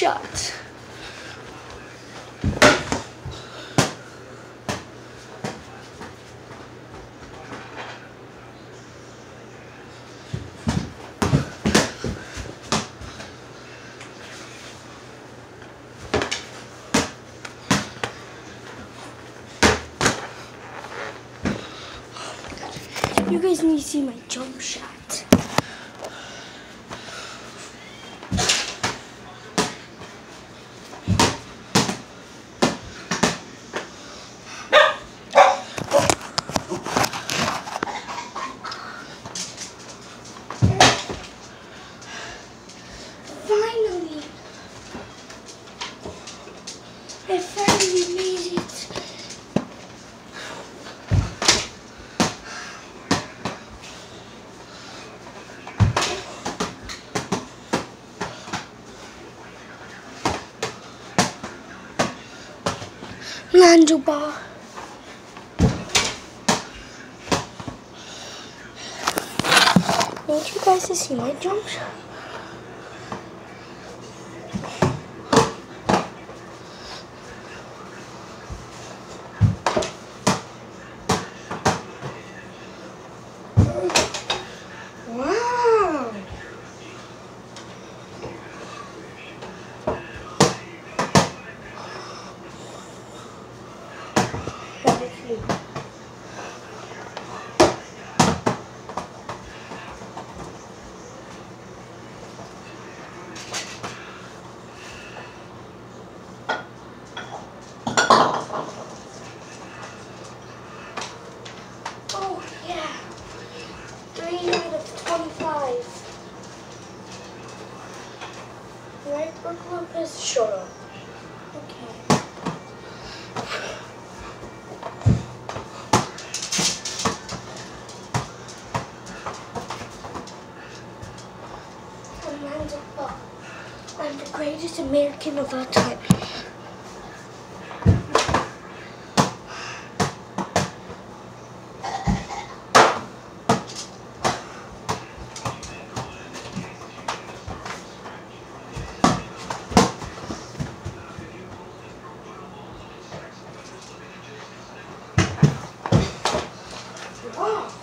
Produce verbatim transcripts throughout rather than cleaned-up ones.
shot. You guys need to see my jump shot. Finally, I finally made it. Lonzo ball. I need you guys to see my jump shot. Wow. Oh yeah, three out of twenty-five. Right, Brooklyn is short. Okay. I'm the greatest American of all time. Wow.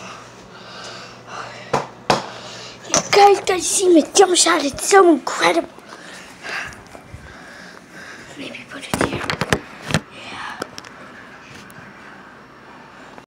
You guys gotta see my jump shot, it's so incredible.